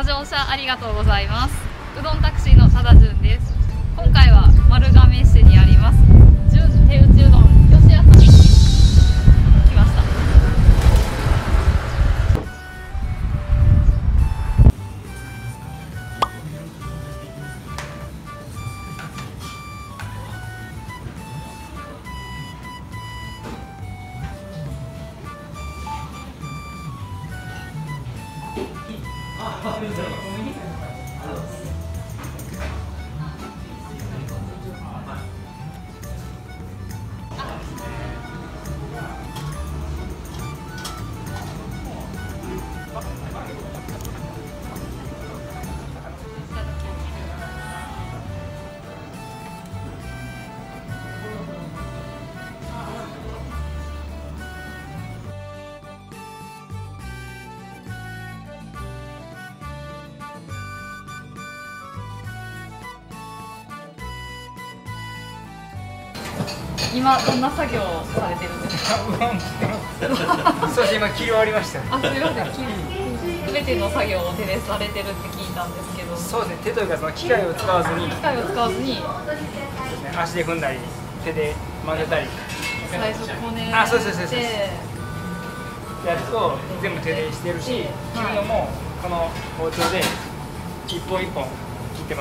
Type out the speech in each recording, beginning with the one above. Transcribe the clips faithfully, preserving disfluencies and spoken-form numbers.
乗車ありがとうございます。うどんタクシーの多田純です。今回は丸亀市にあります純手打ちうどん吉屋さんに来ました。今どんな作業をされてるんですか？ そうです、今切り終わりました。 あ、すみません。すべての作業を手でされてるって聞いたんですけど。 そうですね、手というかその機械を使わずに、 機械を使わずに、 足で踏んだり、手で混ぜたり。 最初こねあ、そうそうそうそう。やつを全部手でしてるし、切るのもこの包丁で一本一本切ってます。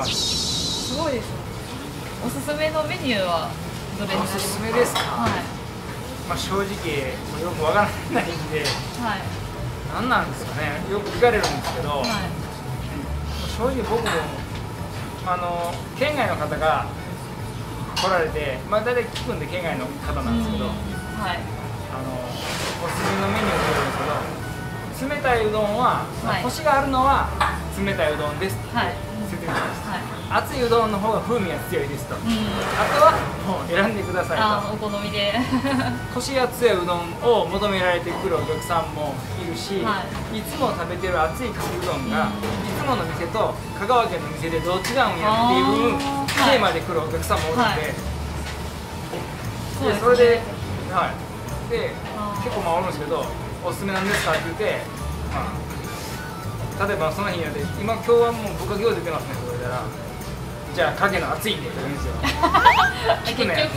すごいです。おすすめのメニューはどれになりますか？ おすすめですか？はい。まあ正直よくわからないんで、はい。何なんですかね。よく聞かれるんですけど、はい、正直僕もあの県外の方が来られて、まあ大体聞くんで県外の方なんですけど、はい。あのおすすめのメニューって言うんですけど、冷たいうどんは、はい、コシがあるのは冷たいうどんですって説明します。はい、熱いうどんの方が風味が強いですと、うん、あとはもう選んでくださいと。 あ、お好みでコシが強いうどんを求められてくるお客さんもいるし、はい、いつも食べてる熱いかけうどんが、うん、いつもの店と香川県の店でどう違うんやっていうテーマで来るお客さんもおるので、はい、でそれで、はい、で結構まあおるんですけど、おすすめなんですかって言って、まあ、例えばその日によって今今日はもうぶっかけ餃子出てますねって言われたら、じゃあ影の熱いんでって言うんですよ。聞くね。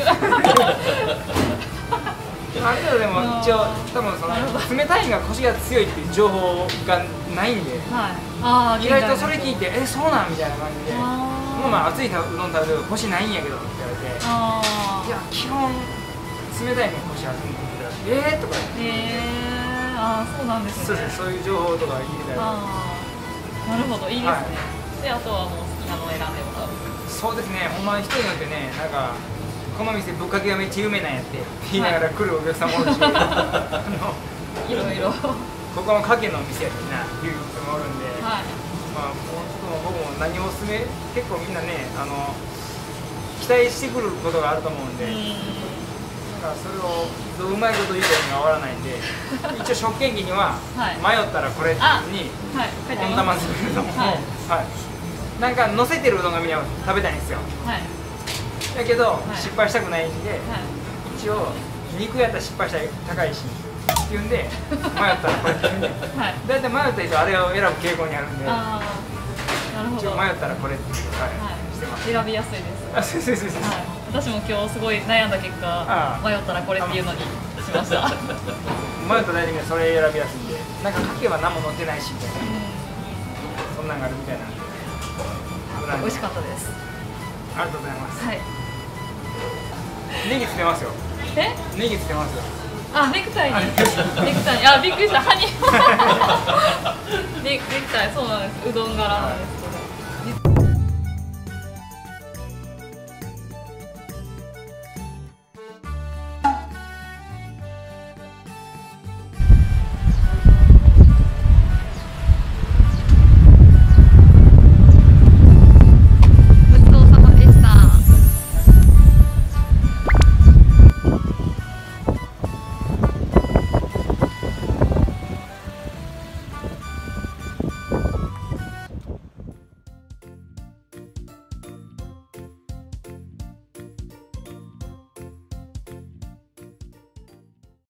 ある程度でも一応多分その冷たいがコシが強いっていう情報がないんで、はい、意外とそれ聞いてえそうなんみたいな感じで、もうまあ熱いうどん食べるとコシないんやけどって言われて、いや基本冷たいのコシあるんで。えーとか言って、 えー、あーそうなんですね。 そうです、そういう情報とか入れたり。 なるほど、いいですね。はい、で、あとはもう好きなのを選んでもらう。 そうですね、ほんまに人によってね、なんかこの店ぶっかけがめっちゃ有名なんやって言いながら来るお客さんもおるし、はい、あのいろいろここのかけの店やってな言う人もおるんで、はい、まあもう僕も何をおすすめ、結構みんなね、あの期待してくることがあると思うんで。うんそれをうまいこと言うのがわからないんで、一応食券機には迷ったらこれに温玉するうどんを、なんか乗せてるうどんがみんな食べたいんですよ。だけど失敗したくないんで、一応肉やったら失敗したら高いしっていうんで迷ったらこれって言うんで、だいたい迷った人はあれを選ぶ傾向にあるんで、一応迷ったらこれってしてます。 選びやすいです。 あ、そうそうそうそう。 私も今日すごい悩んだ結果、迷ったらこれっていうのにしました。 迷ったらそれ選びやすいんで、なんかかけは何も乗ってないしみたいな、そんなんがあるみたいなんで。 美味しかったです。 ありがとうございます。はい。ネギつけますよ。 え？ ネギつけますよ。 あ、ネクタイに。ネクタイに。あ、びっくりした。歯に。ネクタイ、そうなんです。うどん柄なんです。